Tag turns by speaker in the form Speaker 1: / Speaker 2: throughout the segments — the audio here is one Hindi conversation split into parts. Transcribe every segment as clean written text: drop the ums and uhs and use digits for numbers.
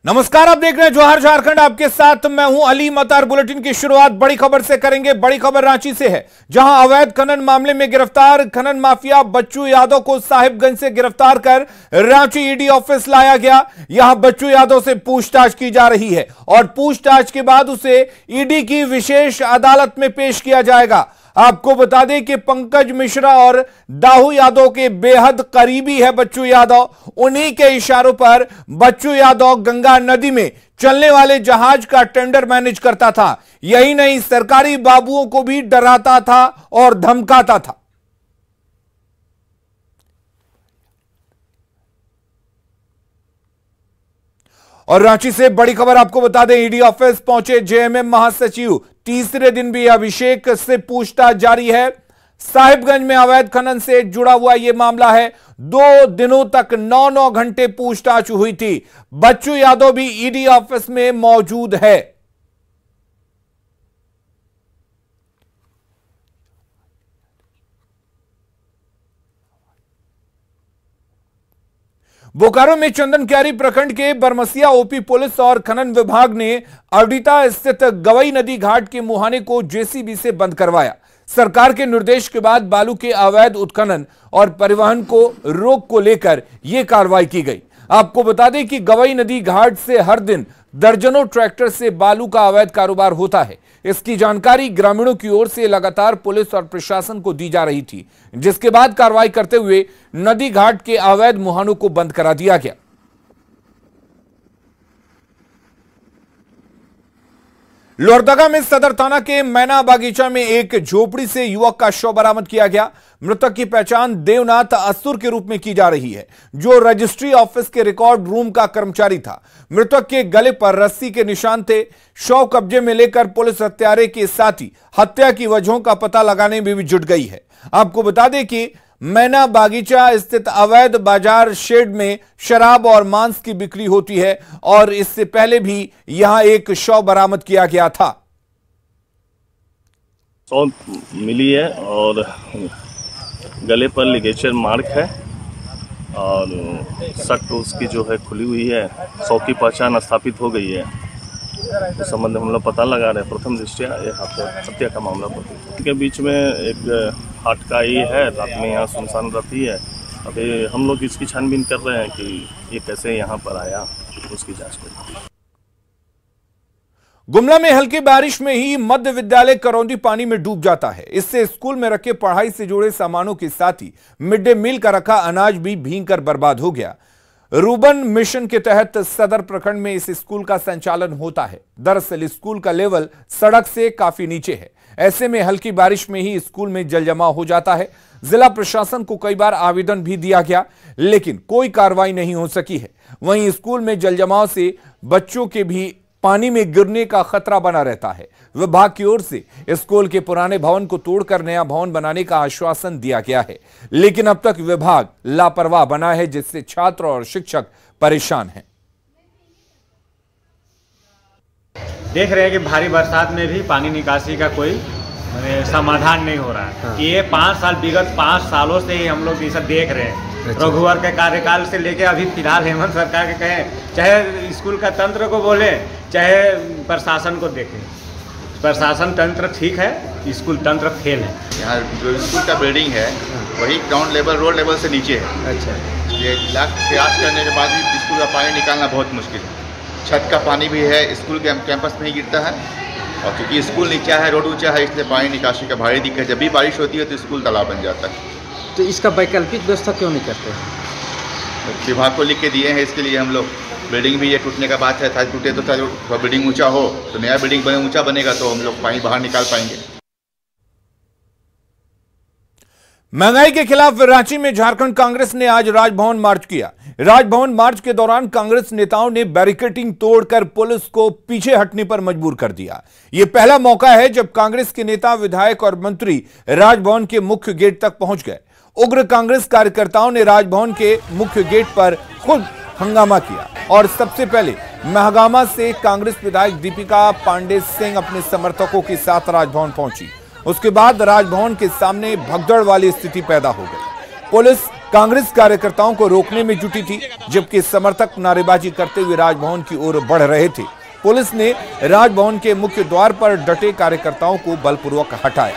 Speaker 1: नमस्कार, आप देख रहे हैं जौहर झारखंड। आपके साथ मैं हूं अली मतार। बुलेटिन की शुरुआत बड़ी खबर से करेंगे। बड़ी खबर रांची से है, जहां अवैध खनन मामले में गिरफ्तार खनन माफिया बच्चू यादव को साहिबगंज से गिरफ्तार कर रांची ईडी ऑफिस लाया गया। यहां बच्चू यादव से पूछताछ की जा रही है और पूछताछ के बाद उसे ईडी की विशेष अदालत में पेश किया जाएगा। आपको बता दें कि पंकज मिश्रा और दाऊ यादव के बेहद करीबी है बच्चू यादव। उन्हीं के इशारों पर बच्चू यादव गंगा नदी में चलने वाले जहाज का टेंडर मैनेज करता था। यही नहीं, सरकारी बाबुओं को भी डराता था और धमकाता था। और रांची से बड़ी खबर आपको बता दें, ईडी ऑफिस पहुंचे जेएमएम महासचिव। तीसरे दिन भी अभिषेक से पूछताछ जारी है। साहिबगंज में अवैध खनन से जुड़ा हुआ यह मामला है। 2 दिनों तक 9-9 घंटे पूछताछ हुई थी। बच्चू यादव भी ईडी ऑफिस में मौजूद है। बोकारो में चंदन क्यारी प्रखंड के बरमसिया ओपी पुलिस और खनन विभाग ने अवडिता स्थित गवई नदी घाट के मुहाने को जेसीबी से बंद करवाया। सरकार के निर्देश के बाद बालू के अवैध उत्खनन और परिवहन को रोक को लेकर यह कार्रवाई की गई। आपको बता दें कि गवई नदी घाट से हर दिन दर्जनों ट्रैक्टर से बालू का अवैध कारोबार होता है। इसकी जानकारी ग्रामीणों की ओर से लगातार पुलिस और प्रशासन को दी जा रही थी, जिसके बाद कार्रवाई करते हुए नदी घाट के अवैध मुहानों को बंद करा दिया गया। लोहरदगा में सदर थाना के मैना बागीचा में एक झोपड़ी से युवक का शव बरामद किया गया। मृतक की पहचान देवनाथ असुर के रूप में की जा रही है, जो रजिस्ट्री ऑफिस के रिकॉर्ड रूम का कर्मचारी था। मृतक के गले पर रस्सी के निशान थे। शव कब्जे में लेकर पुलिस हत्यारे के साथ ही हत्या की वजहों का पता लगाने में भी जुट गई है। आपको बता दें कि मैना बागीचा स्थित अवैध बाजार शेड में शराब और मांस की बिक्री होती है और इससे पहले भी यहां एक शव बरामद किया गया था।
Speaker 2: शव मिली है और गले पर लिगेचर मार्क है और शर्ट उसकी जो है खुली हुई है। शव की पहचान स्थापित हो गई है। इस संबंध में हम लोग पता लगा रहे हैं। प्रथम दृष्टया हत्या का मामला के बीच में एक हाट का ये है। रात में यहाँ सुनसान रहती है। अभी हम लोग इसकी छानबीन कर रहे हैं कि ये कैसे यहाँ पर आया, उसकी जांच करें।
Speaker 1: गुमला में हल्की बारिश में ही मध्य विद्यालय करौंदी पानी में डूब जाता है। इससे स्कूल में रखे पढ़ाई से जुड़े सामानों के साथ ही मिड डे मील का रखा अनाज भी भीगकर बर्बाद हो गया। रूबन मिशन के तहत सदर प्रखंड में इस स्कूल का संचालन होता है। दरअसल स्कूल का लेवल सड़क से काफी नीचे है। ऐसे में हल्की बारिश में ही स्कूल में जलजमाव हो जाता है। जिला प्रशासन को कई बार आवेदन भी दिया गया, लेकिन कोई कार्रवाई नहीं हो सकी है। वहीं स्कूल में जलजमाव से बच्चों के भी पानी में गिरने का खतरा बना रहता है। विभाग की ओर से स्कूल के पुराने भवन को तोड़कर नया भवन बनाने का आश्वासन दिया गया है, लेकिन अब तक विभाग लापरवाह बना है, जिससे छात्र और शिक्षक परेशान हैं।
Speaker 3: देख रहे हैं कि भारी बरसात में भी पानी निकासी का कोई समाधान नहीं हो रहा है। हाँ। ये 5 साल, विगत 5 सालों से ही हम लोग ये सब देख रहे हैं। अच्छा। रघुवर के कार्यकाल से लेके अभी फिलहाल हेमंत सरकार के कहें, चाहे स्कूल का तंत्र को बोले, चाहे प्रशासन को देखें। प्रशासन तंत्र ठीक है, स्कूल तंत्र फेल है।
Speaker 4: यहाँ जो स्कूल का बिल्डिंग है वही ग्राउंड लेवल, रोड लेवल से नीचे है। अच्छा। ये प्रयास करने के बाद भी स्कूल का पानी निकालना बहुत मुश्किल है। छत का पानी भी है, स्कूल के कैंपस में ही गिरता है और क्योंकि स्कूल नीचा है, रोड ऊंचा है, इसलिए पानी निकासी का भारी दिक्कत है। जब भी बारिश होती है तो स्कूल तालाब बन जाता है।
Speaker 5: तो इसका वैकल्पिक व्यवस्था क्यों नहीं करते?
Speaker 4: विभाग को लिख के दिए हैं इसके लिए हम लोग। बिल्डिंग भी ये टूटने का बात है, था टूटे तो था, बिल्डिंग ऊंचा हो तो नया बिल्डिंग बने, ऊंचा बनेगा तो हम लोग पानी बाहर निकाल पाएंगे।
Speaker 1: महंगाई के खिलाफ रांची में झारखंड कांग्रेस ने आज राजभवन मार्च किया। राजभवन मार्च के दौरान कांग्रेस नेताओं ने बैरिकेडिंग तोड़कर पुलिस को पीछे हटने पर मजबूर कर दिया। यह पहला मौका है जब कांग्रेस के नेता, विधायक और मंत्री राजभवन के मुख्य गेट तक पहुंच गए। उग्र कांग्रेस कार्यकर्ताओं ने राजभवन के मुख्य गेट पर खुद हंगामा किया और सबसे पहले महगामा से कांग्रेस विधायक दीपिका पांडे सिंह अपने समर्थकों के साथ राजभवन पहुंची। उसके बाद राजभवन के सामने भगदड़ वाली स्थिति पैदा हो गई। पुलिस कांग्रेस कार्यकर्ताओं को रोकने में जुटी थी, जबकि समर्थक नारेबाजी करते हुए राजभवन की ओर बढ़ रहे थे। पुलिस ने राजभवन के मुख्य द्वार पर डटे कार्यकर्ताओं को बलपूर्वक हटाया।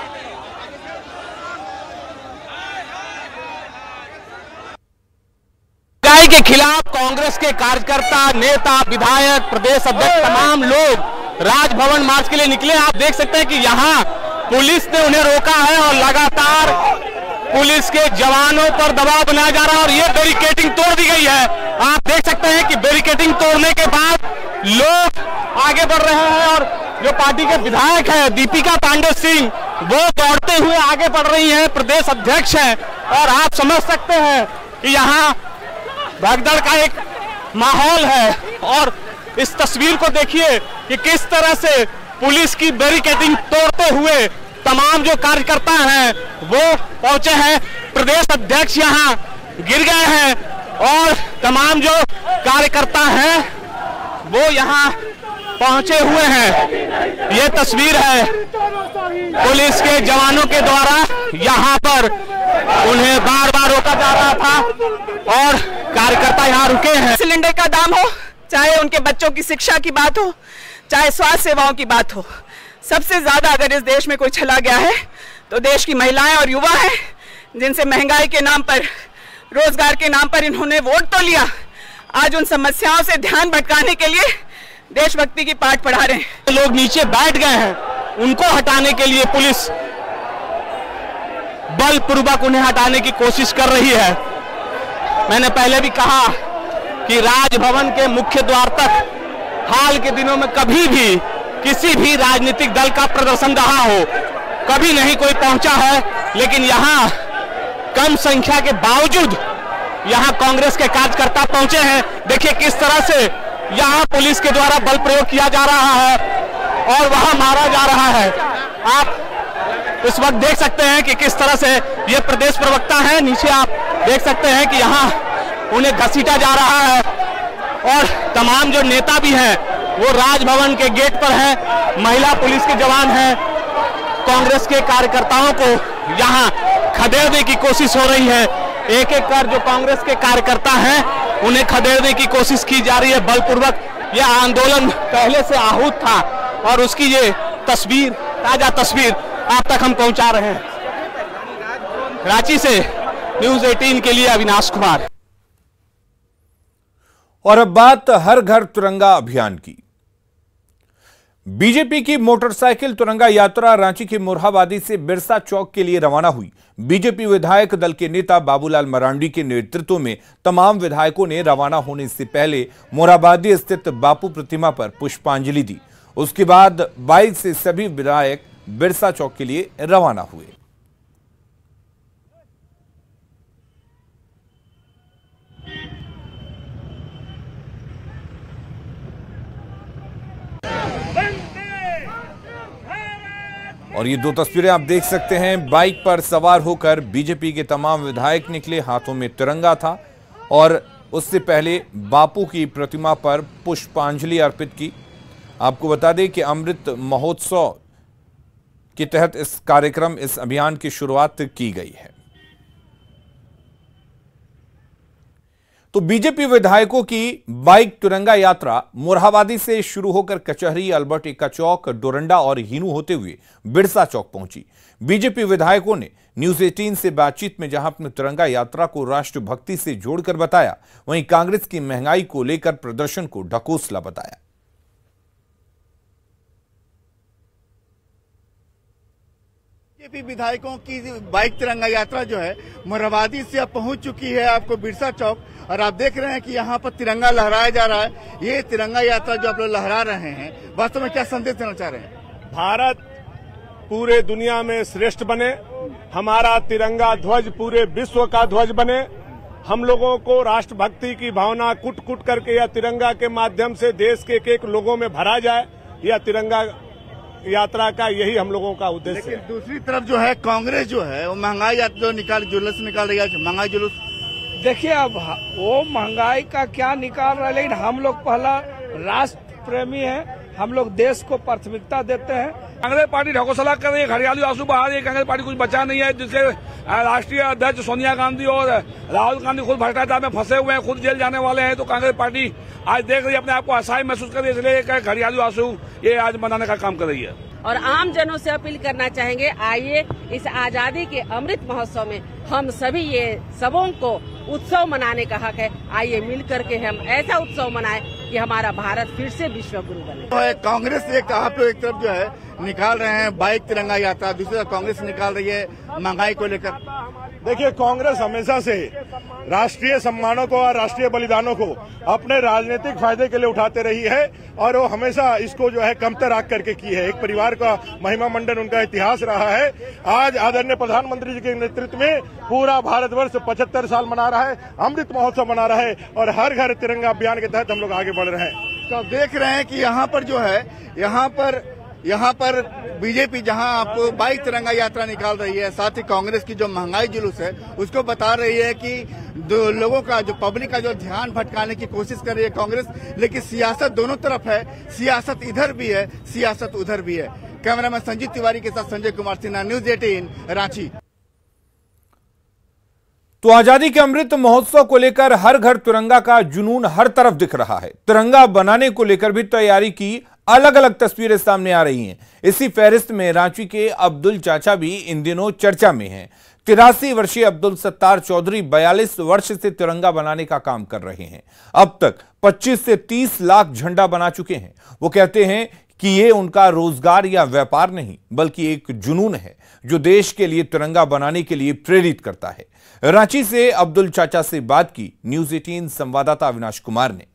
Speaker 6: महंगाई के खिलाफ कांग्रेस के कार्यकर्ता, नेता, विधायक, प्रदेश अध्यक्ष तमाम लोग राजभवन मार्च के लिए निकले। आप देख सकते हैं कि यहाँ पुलिस ने उन्हें रोका है और लगातार पुलिस के जवानों पर दबाव बनाया जा रहा है और ये बैरिकेडिंग तोड़ दी गई है। आप देख सकते हैं कि बैरिकेडिंग तोड़ने के बाद लोग आगे बढ़ रहे हैं और जो पार्टी के विधायक है दीपिका पांडे सिंह, वो दौड़ते हुए आगे बढ़ रही हैं, प्रदेश अध्यक्ष हैं और आप समझ सकते हैं कि यहाँ भगदड़ का एक माहौल है। और इस तस्वीर को देखिए कि किस तरह से पुलिस की बैरिकेडिंग तोड़ते हुए तमाम जो कार्यकर्ता हैं वो पहुंचे हैं। प्रदेश अध्यक्ष यहाँ गिर गए हैं और तमाम जो कार्यकर्ता हैं वो यहाँ पहुंचे हुए हैं। ये तस्वीर है पुलिस के जवानों के द्वारा, यहाँ पर उन्हें बार बार रोका जा रहा था और कार्यकर्ता यहाँ रुके हैं।
Speaker 7: सिलेंडर का दाम हो, चाहे उनके बच्चों की शिक्षा की बात हो, चाहे स्वास्थ्य सेवाओं की बात हो, सबसे ज्यादा अगर इस देश में कोई चला गया है तो देश की महिलाएं और युवा हैं, जिनसे महंगाई के नाम पर, रोजगार के नाम पर इन्होंने वोट तो लिया, आज उन समस्याओं से ध्यान भटकाने के लिए देशभक्ति की पाठ पढ़ा रहे हैं।
Speaker 6: लोग नीचे बैठ गए हैं, उनको हटाने के लिए पुलिस बलपूर्वक उन्हें हटाने की कोशिश कर रही है। मैंने पहले भी कहा कि राजभवन के मुख्य द्वार तक हाल के दिनों में कभी भी किसी भी राजनीतिक दल का प्रदर्शन रहा हो, कभी नहीं कोई पहुंचा है, लेकिन यहाँ कम संख्या के बावजूद यहाँ कांग्रेस के कार्यकर्ता पहुंचे हैं। देखिए किस तरह से यहाँ पुलिस के द्वारा बल प्रयोग किया जा रहा है और वहां मारा जा रहा है। आप इस वक्त देख सकते हैं कि किस तरह से ये प्रदेश प्रवक्ता हैं, नीचे आप देख सकते हैं कि यहाँ उन्हें घसीटा जा रहा है और तमाम जो नेता भी हैं वो राजभवन के गेट पर हैं, महिला पुलिस के जवान हैं। कांग्रेस के कार्यकर्ताओं को यहाँ खदेड़ने की कोशिश हो रही है, एक एक कर जो कांग्रेस के कार्यकर्ता हैं उन्हें खदेड़ने की कोशिश की जा रही है बलपूर्वक। यह आंदोलन पहले से आहूत था और उसकी ये तस्वीर, ताजा तस्वीर आप तक हम पहुंचा रहे हैं। रांची से न्यूज़ 18 के लिए अविनाश कुमार।
Speaker 1: और अब बात हर घर तिरंगा अभियान की। बीजेपी की मोटरसाइकिल तिरंगा यात्रा रांची के मोरहाबादी से बिरसा चौक के लिए रवाना हुई। बीजेपी विधायक दल के नेता बाबूलाल मरांडी के नेतृत्व में तमाम विधायकों ने रवाना होने से पहले मोरहाबादी स्थित बापू प्रतिमा पर पुष्पांजलि दी। उसके बाद बाइक से सभी विधायक बिरसा चौक के लिए रवाना हुए। और ये दो तस्वीरें आप देख सकते हैं, बाइक पर सवार होकर बीजेपी के तमाम विधायक निकले, हाथों में तिरंगा था और उससे पहले बापू की प्रतिमा पर पुष्पांजलि अर्पित की। आपको बता दें कि अमृत महोत्सव के तहत इस कार्यक्रम, इस अभियान की शुरुआत की गई है। तो बीजेपी विधायकों की बाइक तिरंगा यात्रा मोरहाबादी से शुरू होकर कचहरी, अल्बर्ट एक्का चौक, डोरंडा और हीनू होते हुए बिरसा चौक पहुंची। बीजेपी विधायकों ने न्यूज़ 18 से बातचीत में जहां अपनी तिरंगा यात्रा को राष्ट्रभक्ति से जोड़कर बताया, वहीं कांग्रेस की महंगाई को लेकर प्रदर्शन को ढकोसला बताया।
Speaker 8: बीजेपी विधायकों की बाइक तिरंगा यात्रा जो है मोरहाबादी से अब पहुंच चुकी है आपको बिरसा चौक, और आप देख रहे हैं कि यहाँ पर तिरंगा लहराया जा रहा है। ये तिरंगा यात्रा जो आप लोग लहरा रहे हैं, वास्तव में क्या संदेश देना चाह रहे हैं?
Speaker 9: भारत पूरे दुनिया में श्रेष्ठ बने, हमारा तिरंगा ध्वज पूरे विश्व का ध्वज बने, हम लोगों को राष्ट्रभक्ति की भावना कुट कुट करके या तिरंगा के माध्यम से देश के एक एक लोगों में भरा जाए, यह तिरंगा यात्रा का यही हम लोगों का उद्देश्य है।
Speaker 8: लेकिन दूसरी तरफ जो है कांग्रेस जो है वो महंगाई जो जुलूस निकाल रही है, महंगाई जुलूस।
Speaker 10: देखिए अब वो महंगाई का क्या निकाल रहा है, लेकिन हम लोग पहला राष्ट्र प्रेमी हैं, हम लोग देश को प्राथमिकता देते हैं, कांग्रेस पार्टी ढकोसला कर रही है, घड़ियाली आंसू बहा रही है। कांग्रेस पार्टी कुछ बचा नहीं है, जिससे राष्ट्रीय अध्यक्ष सोनिया गांधी और राहुल गांधी खुद भ्रष्टाचार में फंसे हुए हैं, खुद जेल जाने वाले हैं। तो कांग्रेस पार्टी आज देख रही है, अपने आप को असहाय महसूस कर रही है, इसलिए घड़ियाली आंसू ये आज मनाने का काम कर रही है।
Speaker 11: और आम जनों से अपील करना चाहेंगे, आइए इस आजादी के अमृत महोत्सव में हम सभी ये सबों को उत्सव मनाने का हक है। आइए मिल करके हम ऐसा उत्सव मनाएं कि हमारा भारत फिर से विश्व गुरु बने।
Speaker 8: कांग्रेस एक आप लोग एक तरफ जो है निकाल रहे हैं बाइक तिरंगा यात्रा, दूसरी तरफ कांग्रेस निकाल रही है महंगाई को लेकर।
Speaker 9: देखिए, कांग्रेस हमेशा से राष्ट्रीय सम्मानों को और राष्ट्रीय बलिदानों को अपने राजनीतिक फायदे के लिए उठाते रही है और वो हमेशा इसको जो है कमतर आंक करके की है। एक परिवार का महिमा मंडन उनका इतिहास रहा है। आज आदरणीय प्रधानमंत्री जी के नेतृत्व में पूरा भारतवर्ष 75 साल मना रहा है, अमृत महोत्सव मना रहा है और हर घर तिरंगा अभियान के तहत हम लोग आगे बढ़ रहे हैं।
Speaker 8: तो आप देख रहे हैं कि यहाँ पर जो है यहाँ पर बीजेपी जहां आप बाइक तिरंगा यात्रा निकाल रही है, साथ ही कांग्रेस की जो महंगाई जुलूस है उसको बता रही है कि लोगों का जो पब्लिक का जो ध्यान भटकाने की कोशिश कर रही है कांग्रेस। लेकिन सियासत दोनों तरफ है, सियासत इधर भी है, सियासत उधर भी है। कैमरामैन संजीव तिवारी के साथ संजय कुमार सिन्हा, न्यूज 18 रांची।
Speaker 1: तो आजादी के अमृत महोत्सव को लेकर हर घर तिरंगा का जुनून हर तरफ दिख रहा है। तिरंगा बनाने को लेकर भी तैयारी की अलग अलग तस्वीरें सामने आ रही हैं। इसी फहरिस्त में रांची के अब्दुल चाचा भी इन दिनों चर्चा में हैं। 83 वर्षीय अब्दुल सत्तार चौधरी 42 वर्ष से तिरंगा बनाने का काम कर रहे हैं। अब तक 25 से 30 लाख झंडा बना चुके हैं। वो कहते हैं कि ये उनका रोजगार या व्यापार नहीं, बल्कि एक जुनून है जो देश के लिए तिरंगा बनाने के लिए प्रेरित करता है। रांची से अब्दुल चाचा से बात की न्यूज 18 संवाददाता अविनाश कुमार ने।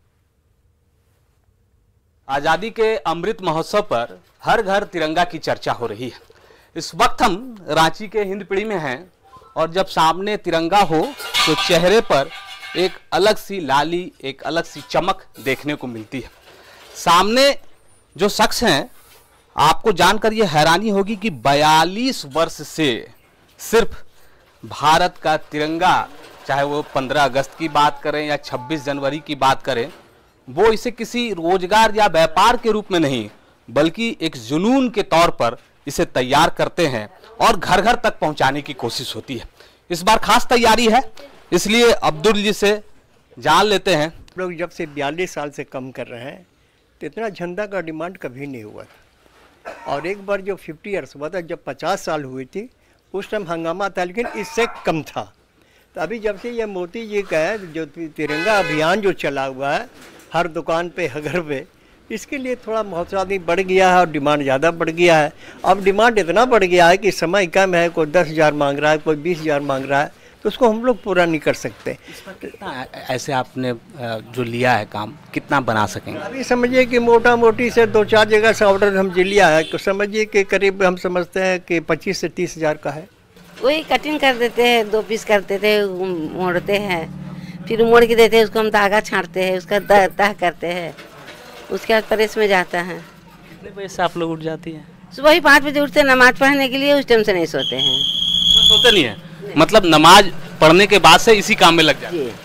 Speaker 6: आजादी के अमृत महोत्सव पर हर घर तिरंगा की चर्चा हो रही है। इस वक्त हम रांची के हिंदपीढ़ी में हैं और जब सामने तिरंगा हो तो चेहरे पर एक अलग सी लाली, एक अलग सी चमक देखने को मिलती है। सामने जो शख्स हैं, आपको जानकर ये हैरानी होगी कि 42 वर्ष से सिर्फ भारत का तिरंगा, चाहे वो 15 अगस्त की बात करें या 26 जनवरी की बात करें, वो इसे किसी रोजगार या व्यापार के रूप में नहीं, बल्कि एक जुनून के तौर पर इसे तैयार करते हैं और घर घर तक पहुंचाने की कोशिश होती है। इस बार खास तैयारी है, इसलिए अब्दुल जी से जान लेते हैं।
Speaker 12: लोग जब से 42 साल से कम कर रहे हैं तो इतना झंडा का डिमांड कभी नहीं हुआ था। और एक बार जो 50 ईयर्स हुआ था, जब 50 साल हुई थी, उस टाइम हंगामा था, लेकिन इससे कम था। तो अभी जब से ये मोदी जी का जो तिरंगा अभियान जो चला हुआ है हर दुकान पे, हर घर पे, इसके लिए थोड़ा महोत्सव बढ़ गया है और डिमांड ज़्यादा बढ़ गया है। अब डिमांड इतना बढ़ गया है कि समय कम है, कोई 10,000 मांग रहा है, कोई 20,000 मांग रहा है, तो उसको हम लोग पूरा नहीं कर सकते।
Speaker 6: कितना ऐसे आपने जो लिया है काम, कितना बना सकेंगे?
Speaker 12: अभी समझिए कि मोटा मोटी से 2-4 जगह से ऑर्डर हम जी लिया है, तो समझिए कि करीब हम समझते हैं कि 25 से 30,000 का है।
Speaker 13: वही कटिंग कर देते हैं, 2 पीस करते थे, मोड़ते हैं, फिर मोड़ के देते हैं, उसको हम धागा छाँटते हैं, उसका तह करते हैं, उसके बाद प्रेस में जाता है।
Speaker 6: कितने बजे से आप लोग उठ जाती हैं?
Speaker 13: सुबह ही 5 बजे उठते हैं नमाज पढ़ने के लिए, उस टाइम से नहीं सोते हैं।
Speaker 6: सोते नहीं है? मतलब नमाज पढ़ने के बाद से इसी काम में लग जाते हैं?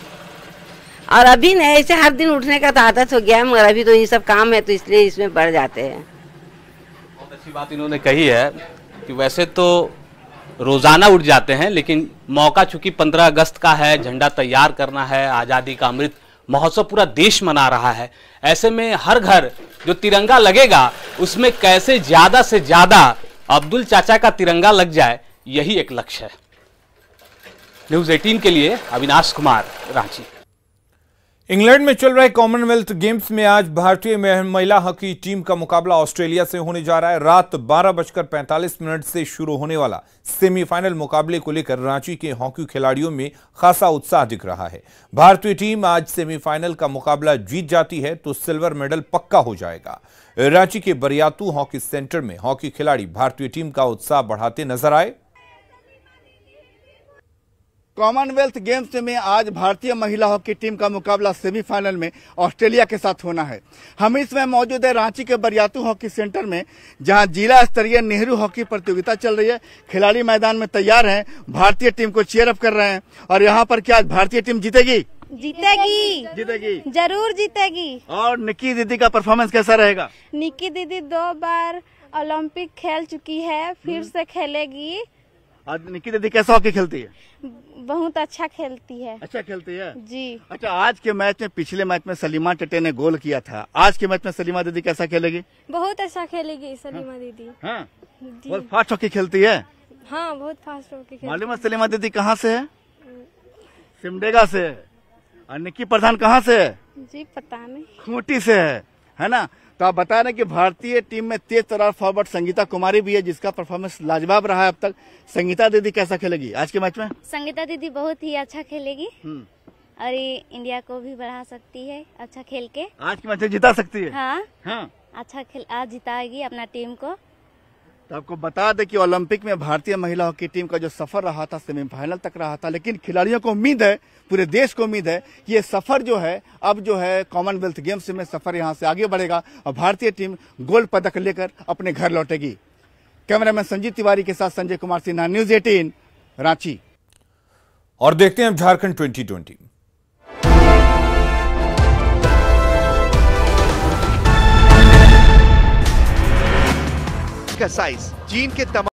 Speaker 13: और अभी नहीं, ऐसे हर दिन उठने का तो आदत हो गया है, मगर अभी तो ये सब काम है तो इसलिए इसमें बढ़ जाते हैं।
Speaker 6: बहुत अच्छी बात इन्होंने कही है कि वैसे तो रोजाना उठ जाते हैं, लेकिन मौका चूंकि 15 अगस्त का है, झंडा तैयार करना है, आज़ादी का अमृत महोत्सव पूरा देश मना रहा है, ऐसे में हर घर जो तिरंगा लगेगा उसमें कैसे ज्यादा से ज्यादा अब्दुल चाचा का तिरंगा लग जाए, यही एक लक्ष्य है। न्यूज 18 के लिए अविनाश कुमार, रांची।
Speaker 1: इंग्लैंड में चल रहे कॉमनवेल्थ गेम्स में आज भारतीय महिला हॉकी टीम का मुकाबला ऑस्ट्रेलिया से होने जा रहा है। रात 12:45 से शुरू होने वाला सेमीफाइनल मुकाबले को लेकर रांची के हॉकी खिलाड़ियों में खासा उत्साह दिख रहा है। भारतीय टीम आज सेमीफाइनल का मुकाबला जीत जाती है तो सिल्वर मेडल पक्का हो जाएगा। रांची के बरियातू हॉकी सेंटर में हॉकी खिलाड़ी भारतीय टीम का उत्साह बढ़ाते नजर आए।
Speaker 8: कॉमनवेल्थ गेम्स में आज भारतीय महिला हॉकी टीम का मुकाबला सेमीफाइनल में ऑस्ट्रेलिया के साथ होना है। हम इस समय मौजूद है रांची के बरियातू हॉकी सेंटर में, जहां जिला स्तरीय नेहरू हॉकी प्रतियोगिता चल रही है। खिलाड़ी मैदान में तैयार हैं, भारतीय टीम को चीयर अप कर रहे हैं। और यहाँ पर क्या भारतीय टीम जीतेगी? जीतेगी,
Speaker 14: जरूर जीतेगी।
Speaker 8: और निक्की दीदी का परफॉर्मेंस कैसा रहेगा?
Speaker 14: निक्की दीदी 2 बार ओलंपिक खेल चुकी है, फिर से खेलेगी।
Speaker 8: आज निक्की दीदी कैसा हॉकी खेलती है?
Speaker 14: बहुत अच्छा खेलती है।
Speaker 8: अच्छा खेलती है
Speaker 14: जी।
Speaker 8: अच्छा, आज के मैच में, पिछले मैच में सलीमा टेटे ने गोल किया था, आज के मैच में सलीमा दीदी कैसा खेलेगी?
Speaker 14: बहुत अच्छा खेलेगी सलीमा दीदी।
Speaker 8: हाँ, बहुत फास्ट हॉकी खेलती है।
Speaker 14: हाँ, बहुत फास्ट हॉकी खेलती है।
Speaker 8: मालूम है सलीमा दीदी कहाँ से है? सिमडेगा से है। और निक्की प्रधान कहाँ से है?
Speaker 14: जी पता नहीं,
Speaker 8: खूंटी से है ना। तो आप बता रहे कि भारतीय टीम में तेज तर्रार फॉरवर्ड संगीता कुमारी भी है, जिसका परफॉर्मेंस लाजवाब रहा है अब तक। संगीता दीदी कैसा खेलेगी आज के मैच में?
Speaker 14: संगीता दीदी बहुत ही अच्छा खेलेगी और ये इंडिया को भी बढ़ा सकती है अच्छा खेल के।
Speaker 8: आज के मैच में जिता सकती है।
Speaker 14: हाँ, अच्छा खेल आज जिताएगी अपना टीम को।
Speaker 8: तो आपको बता दें कि ओलंपिक में भारतीय महिला हॉकी टीम का जो सफर रहा था सेमीफाइनल तक रहा था, लेकिन खिलाड़ियों को उम्मीद है, पूरे देश को उम्मीद है कि ये सफर जो है अब जो है कॉमनवेल्थ गेम्स में सफर यहाँ से आगे बढ़ेगा और भारतीय टीम गोल्ड पदक लेकर अपने घर लौटेगी। कैमरामैन संजीव तिवारी के साथ संजय कुमार सिन्हा, न्यूज 18 रांची।
Speaker 1: और देखते हैं अब झारखंड 2020।
Speaker 15: का साइज चीन के तमाम